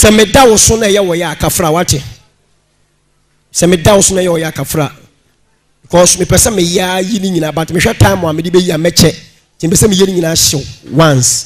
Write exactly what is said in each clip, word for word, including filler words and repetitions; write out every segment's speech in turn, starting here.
se me da wo so na ye wo ya akafra wate se me da wo so na ye wo ya akafra because me pesa me ya yi ni nyina but me hwe time wa me di be ya meche ti me pesa me yi ni nyina hyew once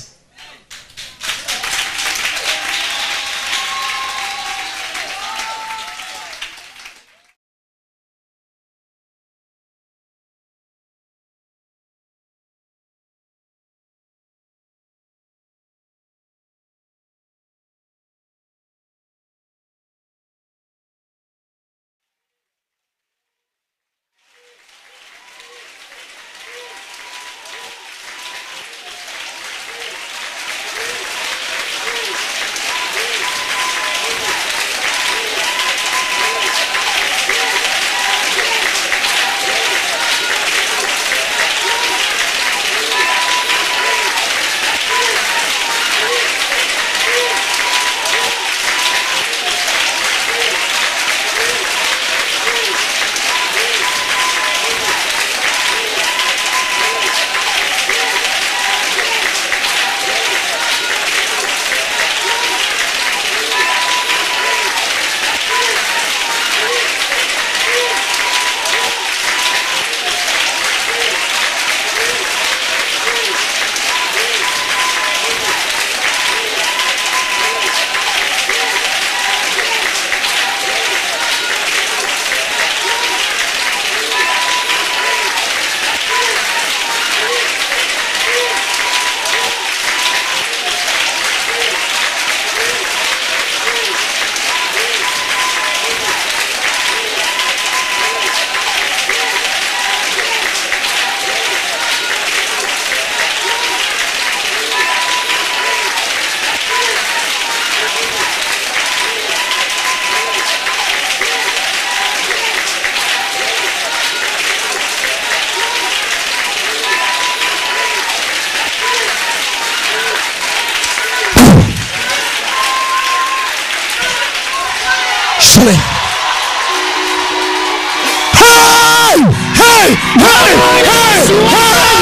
Hey! Hey! Hey! Hey! Hey!